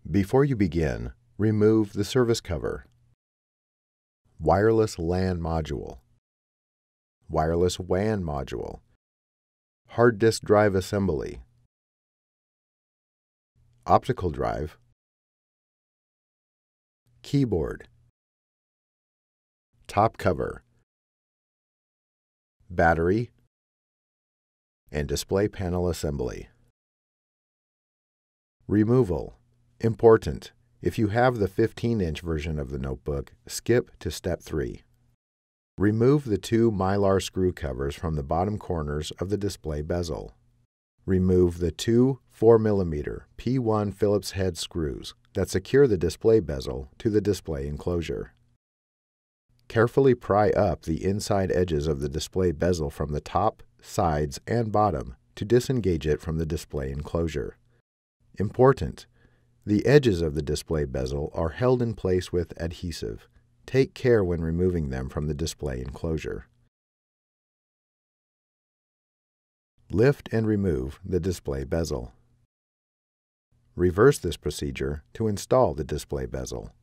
Before you begin, remove the service cover. Wireless LAN module. Wireless WAN module. Hard disk drive assembly. Optical drive. Keyboard. Top cover. Battery. And display panel assembly. Removal. Important. If you have the 15-inch version of the notebook, skip to step 3. Remove the 2 Mylar screw covers from the bottom corners of the display bezel. Remove the 2 4mm P1 Phillips head screws that secure the display bezel to the display enclosure. Carefully pry up the inside edges of the display bezel from the top, sides, and bottom to disengage it from the display enclosure. Important. The edges of the display bezel are held in place with adhesive. Take care when removing them from the display enclosure. Lift and remove the display bezel. Reverse this procedure to install the display bezel.